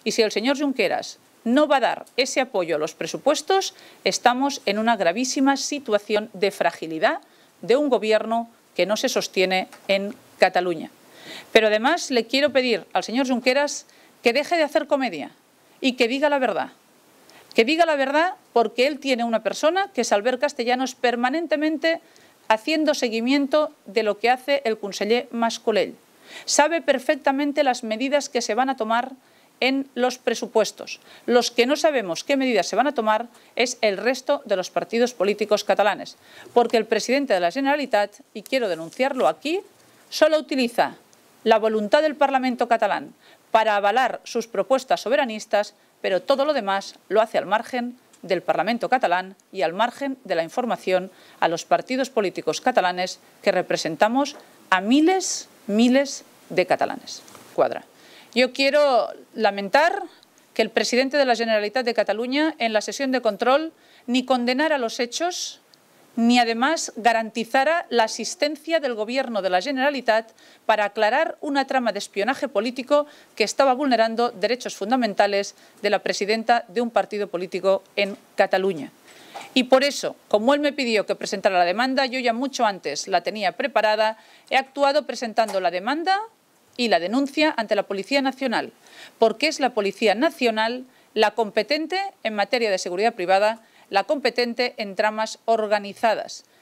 Y si el señor Junqueras no va a dar ese apoyo a los presupuestos, estamos en una gravísima situación de fragilidad de un gobierno que no se sostiene en Cataluña. Pero además le quiero pedir al señor Junqueras que deje de hacer comedia y que diga la verdad. Que diga la verdad, porque él tiene una persona, que es Albert Castellanos, permanentemente haciendo seguimiento de lo que hace el conseller Mas-Colell. Sabe perfectamente las medidas que se van a tomar en los presupuestos. Los que no sabemos qué medidas se van a tomar es el resto de los partidos políticos catalanes, porque el presidente de la Generalitat, y quiero denunciarlo aquí, solo utiliza la voluntad del Parlamento catalán para avalar sus propuestas soberanistas, pero todo lo demás lo hace al margen del Parlamento catalán y al margen de la información a los partidos políticos catalanes que representamos a miles de catalanes. Yo quiero lamentar que el presidente de la Generalitat de Cataluña en la sesión de control ni condenara los hechos ni además garantizara la asistencia del Gobierno de la Generalitat para aclarar una trama de espionaje político que estaba vulnerando derechos fundamentales de la presidenta de un partido político en Cataluña. Y por eso, como él me pidió que presentara la demanda, yo ya mucho antes la tenía preparada, he actuado presentando la demanda y la denuncia ante la Policía Nacional, porque es la Policía Nacional la competente en materia de seguridad privada, la competente en tramas organizadas.